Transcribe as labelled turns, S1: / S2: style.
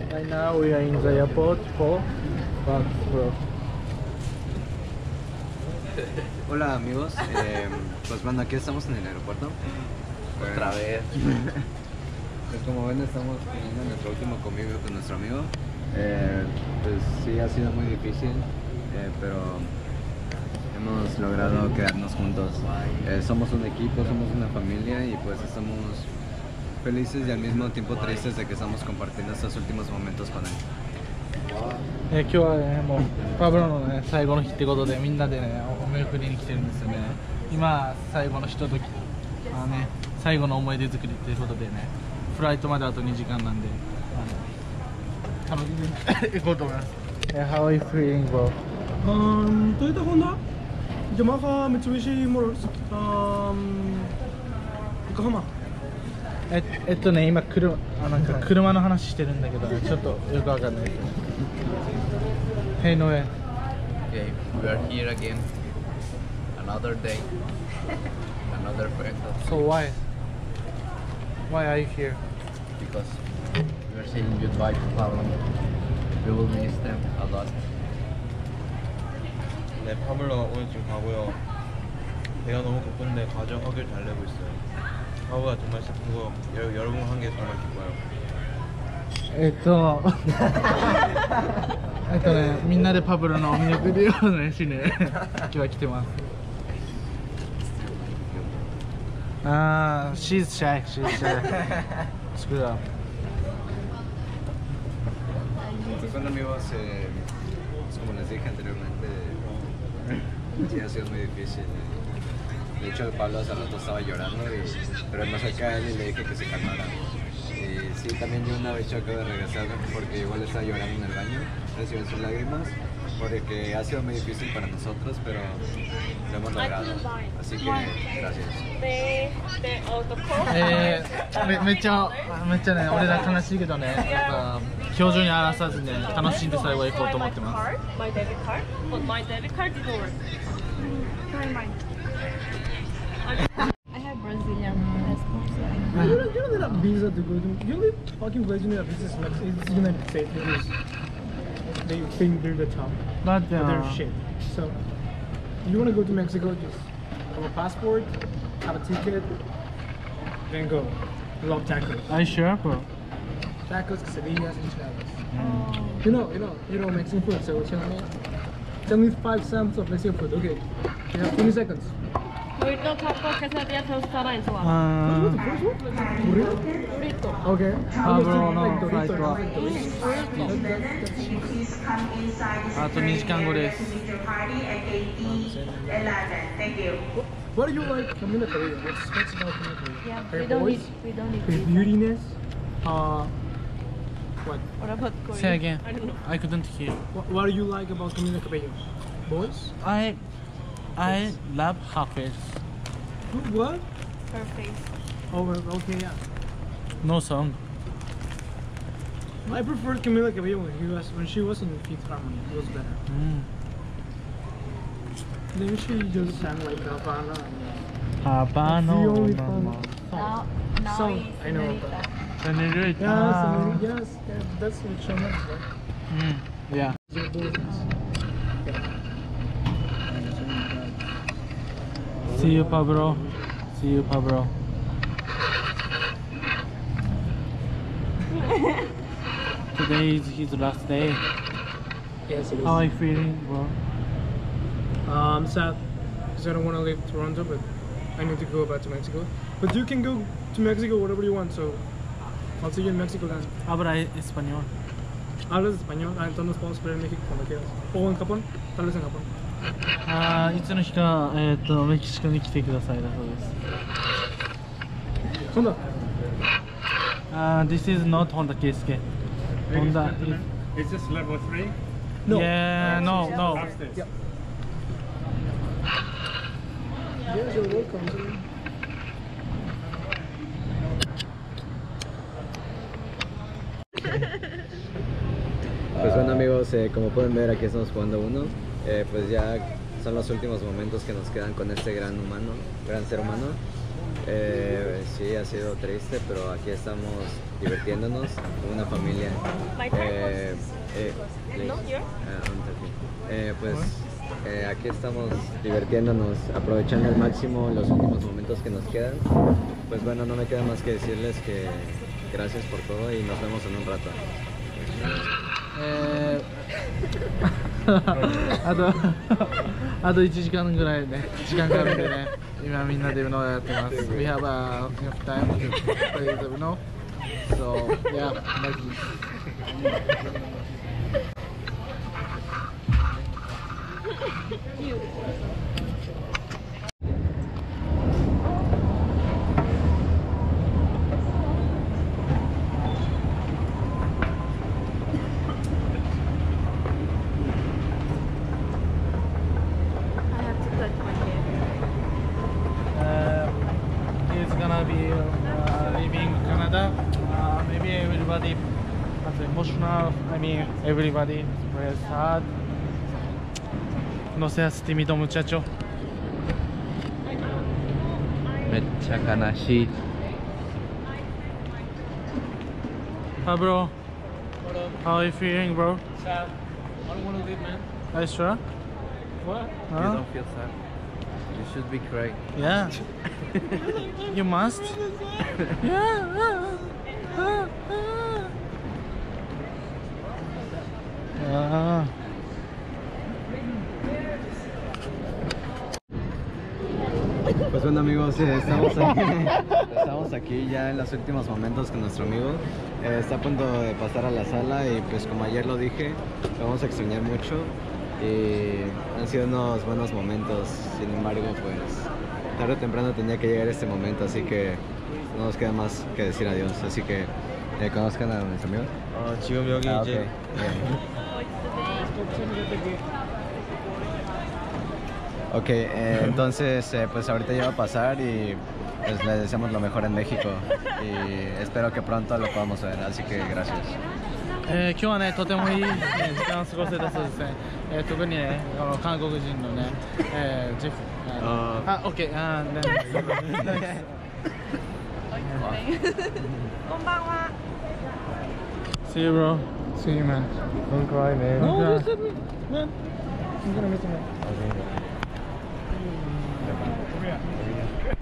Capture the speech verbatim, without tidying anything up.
S1: Right now we are in the airport for Bathbro.
S2: Hola amigos, eh, pues bueno, aquí estamos en el aeropuerto.
S3: Otra vez.
S2: Pues como ven, estamos teniendo nuestro último convivio con nuestro amigo. Eh, pues sí, ha sido muy difícil, eh, pero hemos logrado quedarnos juntos. Eh, somos un equipo, somos una familia y pues estamos felices y al mismo tiempo tristes de que estamos compartiendo estos últimos momentos con él.
S1: えー今日はね、もうパブロのね、最後の日ってことでみんなでね、お見送りに来てるんですよね。今、最後のひととき、あのね、最後の思い出作りということでね、フライトまであとにじかんなんで、あの楽しみに行こうと思います。How are you feeling, bro?
S4: Um, Toyota Honda, Yamaha, Mitsubishi Motors, um, Yokohama.
S1: え, えっとね、今車、あなんか車の話してるんだけど、ね、ちょっとよくわかんないですね。Hey Noe.
S3: Okay, we are here again. Another day. Another friend.
S1: So why? Why are you here?
S3: Because we are saying goodbye to Pablo. We will miss them a lot.
S5: 네, 파블로 오늘 지금 가고요. 배가 너무 고픈데 과정 허길 잘 내고 있어요. 파브가 정말 슬프고 여, 여러분 한 게 정말 기뻐요.
S1: えっとえっとね、みんなでパブロのお見送りをねしね今日は来てます。ああ、she's shy, she's shy. Screw up.
S2: Pues bueno amigos, eh, pues como les dije anteriormente, sí ha sido muy difícil. De hecho el Pablo hace rato estaba llorando, y, pero me acerqué a él y le dije que se calmara. Y sí, también yo una vez acabo de regresar porque igual estaba llorando en el baño, recibió sus lágrimas, porque ha sido muy difícil para nosotros, pero lo hemos logrado. Así que gracias.
S1: えー、め, めっちゃめっちゃね、俺ら悲しいけどね、やっぱ表情に荒らさずね、楽しんで最後行こうと思ってます。
S6: My debit card, but my debit card didn't work. Try mine. I have Brazilian passport. So I
S4: You don't, you don't need a visa to go to. The only fucking place you need a visa is Mexico. It's the United States because they think they're the top.
S1: But,
S4: But they're
S1: uh,
S4: shit. So, if you want to go to Mexico, just have a passport, have a ticket, then go. I love tacos.
S1: Are you sure, bro?
S4: Tacos, quesadillas, enchiladas. Mm. You know, you know, you know Mexican food. So tell me, tell me five cents of Mexican food. Okay, you have twenty seconds.
S6: Burrito, taco, quesadilla, tostada, ensalada.
S1: あ
S4: What's the first one? Burrito.
S6: Burrito.
S4: Okay.
S1: Ah, bro, no,
S4: like
S1: flight
S4: Dorito,
S1: は
S4: like Dorito.
S1: あとにじかんごです。
S4: What do you like Camila Cabello? What's, what's about Camila Cabello?
S6: Yeah,
S4: Her
S6: we don't
S4: voice,
S6: need, we don't need
S4: her
S6: visa.
S4: beautiness, uh, what?
S6: What about Korea?
S1: Say again.
S6: I don't know.
S1: I couldn't hear.
S4: what? What do you like about Camila Cabello? Voice?
S1: I I love her face.
S4: What?
S6: Her face.
S4: Oh, well, okay, yeah.
S1: No song.
S4: I preferred Camila Cabello when, he was, when she was in Fifth Harmony. It was better.
S1: Mm.
S4: Then she just sang like Havana.
S1: Habano.
S4: That's the only fun
S1: Mama.
S6: Now, now
S4: Song,
S6: is
S4: I know.
S6: Senorita.
S1: Senorita.
S4: Yes, yes, yes, that's what she meant, right?
S1: Mm. Yeah.
S4: Your voice.
S1: See you, Pablo. See you, Pablo. Today is his last day.
S4: Yes, it is.
S1: How are you feeling, bro?
S4: Uh, I'm sad because I don't want to leave Toronto, but I need to go back to Mexico. But you can go to Mexico whatever you want, so I'll see you in Mexico then.
S1: Habla español.
S4: Hablas español, ah, entonces nos podemos ver en México cuando quieras. O en Japón, tal vez en Japón.
S1: あーいつの日か、えー、とメキシコに来てくださいだそうです。
S4: Honda.
S1: Uh, this is not Honda Keisuke. Honda is...
S7: Is this level three?
S4: No.
S1: Yeah, no, no.
S7: Upstairs.
S4: Yeah. Yes, you're welcome.
S2: Pues bueno amigos, eh, como pueden ver aquí estamos jugando uno, eh, pues ya son los últimos momentos que nos quedan con este gran humano, gran ser humano. Eh, sí, ha sido triste, pero aquí estamos divirtiéndonos con una familia.
S6: My turn?
S2: Eh, eh,
S6: No,
S2: please.
S6: yours?
S2: Ah, I'm talking. Eh, pues eh, aquí estamos divirtiéndonos, aprovechando al máximo los últimos momentos que nos quedan. Pues bueno, no me queda más que decirles que gracias por todo y nos vemos en un rato.
S1: えー、あとあといちじかんぐらいね時間があるんでね今みんなでうのをやってます We have a enough time to play the Uno So yeah like
S6: I have to touch my hair.
S1: uh, He's gonna be uh, leaving Canada uh, maybe everybody has emotional I mean everybody is very sad No seas tímido muchacho
S3: Mecha kanashi.
S1: Hi bro How are you feeling bro?
S4: Sad. I don't want to leave, man.
S1: Are you sure?
S4: What?
S3: You
S1: Huh?
S3: don't feel sad. You should be crying.
S1: Yeah. You must. Yeah. Ah.
S2: Pues bueno amigos, eh, estamos, aquí, estamos aquí ya en los últimos momentos con nuestro amigo. Eh, está a punto de pasar a la sala y pues como ayer lo dije, lo vamos a extrañar mucho y han sido unos buenos momentos. Sin embargo, pues tarde o temprano tenía que llegar este momento, así que no nos queda más que decir adiós. Así que eh, conozcan a nuestro amigo.
S5: 어, 지금 여기
S2: Ah,
S5: 이제
S2: ok.
S6: Oh, it's the day.
S2: Ok, eh, entonces eh, pues ahorita ya va a pasar y pues le deseamos lo mejor en México y espero que pronto lo podamos ver, así que gracias.
S1: えー今日はねとてもいい、ね、時間を過ごせたそうですね、えー特にねあの韓国人のね、えージェフああ、オッケーあーね
S6: こんばんは。
S1: See you bro
S4: See you, man.
S5: Don't cry, man.
S1: No, listen me man
S4: I'm gonna miss you, man.
S5: Okay.